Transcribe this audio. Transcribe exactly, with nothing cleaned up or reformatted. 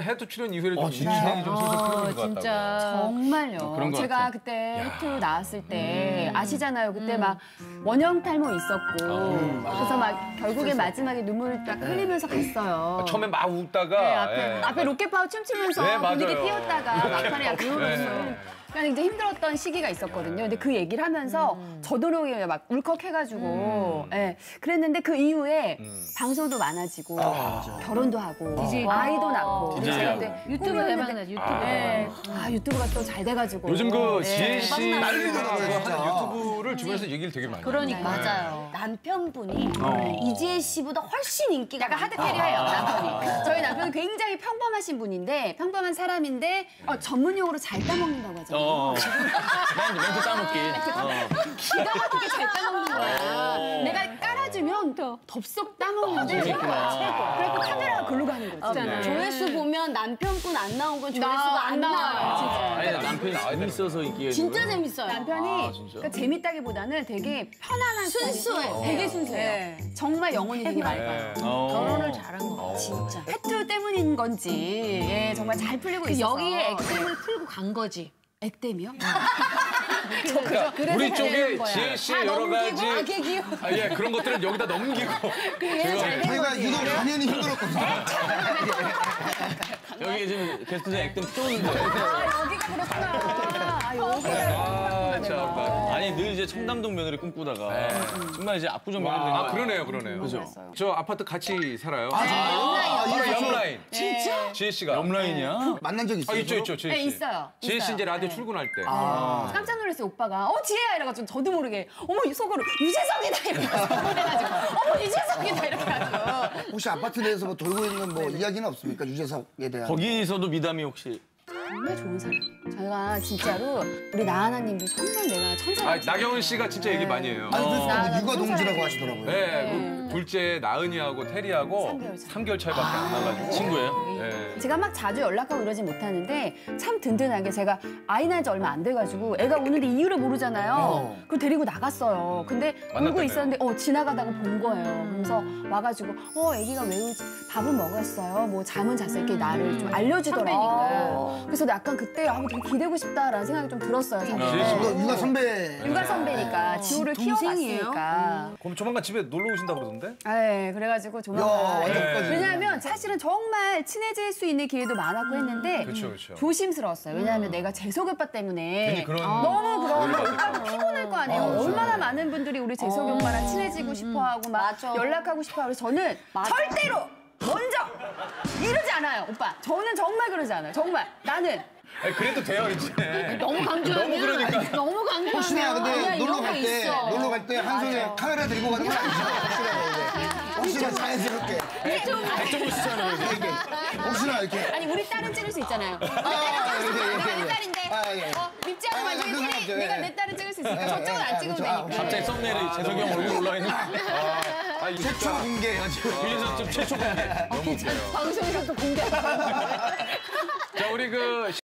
해투 출연 이후에 좀 어, 인생이 좀 슬슬 풀리는 것 같다고. 진짜. 정말요. 어, 그런 것 제가 같아. 그때 해투 나왔을 때 아시잖아요. 그때 막 원형 탈모 있었고 그래서 막 결국에 마지막에 눈물 딱 흘리면서 갔어요. 처음에 막 웃다가 네, 앞에, 예. 앞에 로켓파워 춤추면서 네, 맞아요. 분위기 띄웠다가 막판에 약간 네. 그러니까 이제 힘들었던 시기가 있었거든요. 근데 그 얘기를 하면서 저도 모르게 막 울컥해가지고 예, 그랬는데 그 이후에 방송도 많아지고 결혼도 하고 아이도 낳고 디제이 제가 하고. 그때 유튜브 꿈이었는데 대박나지, 유튜브. 네. 아 유튜브가 또 잘 돼가지고 요즘 그 네. 지혜 씨 난리더라고요, 하는 진짜. 유튜브를 주변에서 얘기를 되게 많이 해요. 그러니까. 맞아요. 남편분이 이지혜 씨보다 훨씬 인기가 약간 많아요. 하드캐리해요 남편이. 저희 남편은 굉장히 평범하신 분인데 평범한 사람인데 어, 전문용어로 잘 따먹는다고 하잖아요. 어. 멘트, 멘트 따먹기. 어. 기가 막히게 잘 따먹는 거야. 내가 깔아주면 더 덥석 따먹는데 최고. 그래서 카메라가 글로 가는 거지. 네. 조회수 보면 남편분 안 나온 건 조회수가 나- 안, 안 나와요, 나와요. 진짜. 아니, 남편이 재밌어서 인기가 진짜 있는 거야? 재밌어요. 남편이 아, 진짜? 그러니까 재밌다기보다는 되게 편안한 순수해요. 스타일이고 되게 순수해요. 정말 영혼이 되게 맑아요. 어. 결혼을 잘한 거 같아. 진짜. 해투 때문인 건지 예, 정말 잘 풀리고 있어서 여기에 액땜을 풀고 간 거지. 액땜이요? 그러니까 우리 쪽에 지혜 씨의 여러 가지 아, 걔 귀여워. 아, 예, 그런 것들을 여기다 넘기고 제가 저희가 유독 단연히 힘들었거든요. 여기 지금 게스트들 액땜 쪼는데. 아 여기가 그렇구나. 아 여기가 아, 참. 아니, 늘 이제 청담동 며느리 꿈꾸다가 정말 이제 압구정 며느리 된 아, 거야. 그러네요, 그러네요. 그죠? 저 아파트 같이 살아요. 아, 바로 이거 옆라인. 진짜? 지혜 씨가. 옆라인이야? 만난 적 아, 있어요? 있죠, 있죠, 지혜 네, 씨. 있어요. 지혜 씨 있어요. 이제 라디오 네. 출근할 때. 깜짝 놀랐어요 오빠가 어 지혜야 이래가지고 저도 모르게 어머 이 속으로 유재석이다 이래가지고 어머 유재석이다 이렇게 해가지고 혹시 아파트 내에서 뭐 돌고 있는 뭐 이야기는 없습니까? 유재석에 대한. 거기서도 미담이 혹시. 정말 좋은 사람. 저희가 진짜로 우리 나하나님도 정말 내가 천사라고 아, 나경원 씨가 진짜 얘기 많이 해요. 아니, 그래서 나- 뭐 나 육아 동지라고 사랑해. 하시더라고요. 네, 그 둘째 나은이하고 테리하고 삼 개월 차. 삼 개월 차이밖에 안 나가지고. 친구예요? 네. 제가 막 자주 연락하고 이러진 못하는데 참 든든하게 제가 아이 낳은 지 얼마 안 돼가지고 애가 우는데 이유를 모르잖아요. 어. 그걸 데리고 나갔어요. 근데 울고 만났다며요. 있었는데 어 지나가다가 본 거예요. 그러면서 와가지고 어 애기가 왜 울지? 밥은 먹었어요. 뭐 잠은 잤어요. 이렇게 나를 좀 알려주더라고요. 그래서 약간 그때 아, 되게 기대고 싶다라는 생각이 좀 들었어요. 사실. 지혜 씨. 너 육아 선배. 육아 선배니까 지호를 키워봤으니까. 그럼 조만간 집에 놀러 오신다 그러던데? 네, 그래가지고 야, 조만간. 완전까지. 왜냐하면 사실은 정말 친해질 수 있는 기회도 많았고 했는데 그렇죠, 그렇죠. 조심스러웠어요. 왜냐하면 내가 재석 오빠 때문에 괜히 그런 너무 그러면 오해가 오빠도 피곤할 거 아니에요. 아, 얼마나 많은 분들이 우리 재석이 오빠랑 친해지고 싶어하고 막 맞아. 연락하고 싶어하고 그래서 저는 절대로 먼저 이러지 않아요, 오빠. 저는 정말 그러지 않아요. 정말 나는. 아니, 그래도 돼요, 이제. 너무 강조하면 너무 그러니까. 너무 강조하면 혹시나 근데 아니야, 놀러 이런 갈 거 때, 있어. 놀러 갈 때 한 손에 카메라 들고 가는 거 아니죠? 혹시나 혹시나 자연스럽게. 백종원 씨잖아요. 혹시나 이렇게. 아니 우리 딸은 찍을 수 있잖아요. 아, 이렇게, 내가 이렇게, 내 이렇게. 딸인데 아, 예. 어, 밉지 않은 아, 완전히 그건 TV 하죠, 내가 예. 내 딸은 찍을 수 있으니까 예, 저쪽은 예, 안 아, 찍으면 그렇죠. 아, 되니까. 갑자기 썸네일에 재석이 형 얼굴 올라와 있는. 아, 이거 최초 공개예요, 지금. 빌려서 좀 최초 공개. 너무 웃겨요. 방송에서 또 공개. 자, 우리 그